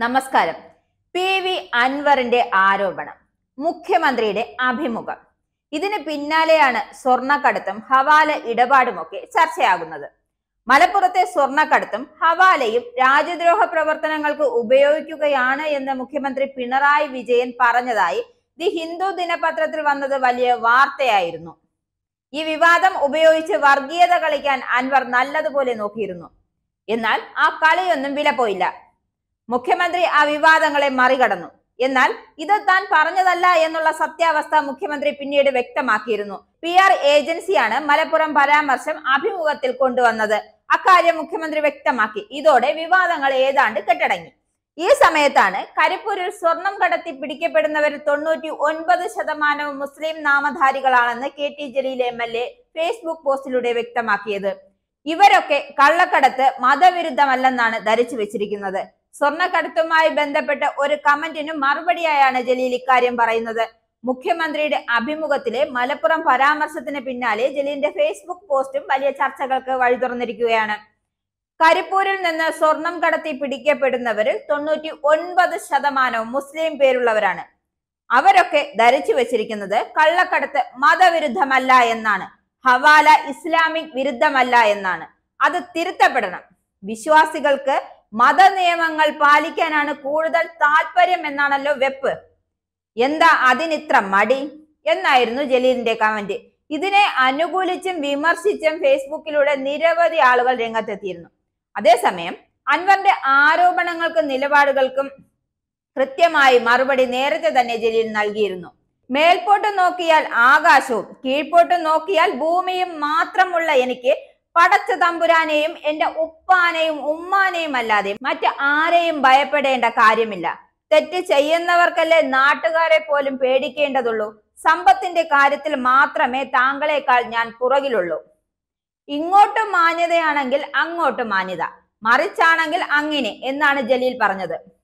നമസ്കാരം. പി.വി. അൻവറിന്റെ ആരോപണം, മുഖ്യമന്ത്രിയുടെ അഭിമുഖം. ഇതിന് പിന്നാലെയാണ് സ്വർണ്ണക്കടത്തും ഹവാല ഇടപാടുമൊക്കെ ചർച്ചയാകുന്നത്. മലപ്പുറത്തെ സ്വർണ്ണക്കടത്തും ഹവാലയും രാജ്യദ്രോഹ പ്രവർത്തനങ്ങൾക്ക് ഉപയോഗിക്കുകയാണ് എന്ന് മുഖ്യമന്ത്രി പിണറായി വിജയൻ പറഞ്ഞതായി ദി ഹിന്ദു ദിനപത്രത്തിൽ വന്നത് വലിയ വാർത്തയായിരുന്നു. ഈ വിവാദം ഉപയോഗിച്ച് വർഗീയത കളിക്കാൻ അൻവർ നല്ലതുപോലെ നോക്കിയിരുന്നു. എന്നാൽ ആ കളിയൊന്നും വില പോയില്ല. മുഖ്യമന്ത്രി ആ വിവാദങ്ങളെ മറികടന്നു. എന്നാൽ ഇത് താൻ പറഞ്ഞതല്ല എന്നുള്ള സത്യാവസ്ഥ മുഖ്യമന്ത്രി പിന്നീട് വ്യക്തമാക്കിയിരുന്നു. PR ഏജൻസിയാണ് മലപ്പുറം പരാമർശം അഭിമുഖത്തിൽ കൊണ്ടുവന്നത്. അക്കാര്യം മുഖ്യമന്ത്രി വ്യക്തമാക്കി. ഇതോടെ വിവാദങ്ങൾ ഏതാണ്ട് കെട്ടടങ്ങി. ഈ സമയത്താണ് കരിപ്പൂരിൽ സ്വർണം കടത്തി പിടിക്കപ്പെടുന്നവരിൽ 99% മുസ്ലിം നാമധാരികളാണെന്ന് KT ജലീൽ MLA ഫേസ്ബുക്ക് പോസ്റ്റിലൂടെ വ്യക്തമാക്കിയത്. ഇവരൊക്കെ കള്ളക്കടത്ത് മതവിരുദ്ധമല്ലെന്നാണ് ധരിച്ചു വെച്ചിരിക്കുന്നത്. സ്വർണ്ണക്കടത്തുമായി ബന്ധപ്പെട്ട ഒരു കമന്റിന് മറുപടിയായാണ് ജലീൽ ഇക്കാര്യം പറയുന്നത്. മുഖ്യമന്ത്രിയുടെ അഭിമുഖത്തിലെ മലപ്പുറം പരാമർശത്തിന് പിന്നാലെ ജലീലിന്റെ ഫേസ്ബുക്ക് പോസ്റ്റും വലിയ ചർച്ചകൾക്ക് വഴി തുറന്നിരിക്കുകയാണ്. കരിപ്പൂരിൽ നിന്ന് സ്വർണം കടത്തി പിടിക്കപ്പെടുന്നവരിൽ 99% മുസ്ലിം പേരുള്ളവരാണ്. അവരൊക്കെ ധരിച്ചു വെച്ചിരിക്കുന്നത് കള്ളക്കടത്ത് മതവിരുദ്ധമല്ല എന്നാണ്, ഹവാല ഇസ്ലാമിക് വിരുദ്ധമല്ല എന്നാണ്. അത് തിരുത്തപ്പെടണം. വിശ്വാസികൾക്ക് മതനിയമങ്ങൾ പാലിക്കാനാണ് കൂടുതൽ താല്പര്യം എന്നാണല്ലോ വെപ്പ്. എന്താ അതിനിത്ര മടി എന്നായിരുന്നു ജലീലിന്റെ കമന്റ്. ഇതിനെ അനുകൂലിച്ചും വിമർശിച്ചും ഫേസ്ബുക്കിലൂടെ നിരവധി ആളുകൾ രംഗത്തെത്തിയിരുന്നു. അതേസമയം അൻവറിന്റെ ആരോപണങ്ങൾക്കും നിലപാടുകൾക്കും കൃത്യമായി മറുപടി നേരത്തെ തന്നെ ജലീൽ നൽകിയിരുന്നു. മേൽപോട്ട് നോക്കിയാൽ ആകാശവും കീഴ്പോട്ട് നോക്കിയാൽ ഭൂമിയും മാത്രമുള്ള എനിക്ക് പടച്ച തമ്പുരാനെയും എന്റെ ഉപ്പാനെയും ഉമ്മാനെയും അല്ലാതെ മറ്റ് ആരെയും ഭയപ്പെടേണ്ട കാര്യമില്ല. തെറ്റ് ചെയ്യുന്നവർക്കല്ലേ നാട്ടുകാരെ പോലും പേടിക്കേണ്ടതുള്ളൂ. സമ്പത്തിന്റെ കാര്യത്തിൽ മാത്രമേ താങ്കളെക്കാൾ ഞാൻ പുറകിലുള്ളൂ. ഇങ്ങോട്ടും മാന്യതയാണെങ്കിൽ അങ്ങോട്ടും മാന്യത, മറിച്ചാണെങ്കിൽ അങ്ങനെ എന്നാണ് ജലീൽ പറഞ്ഞത്.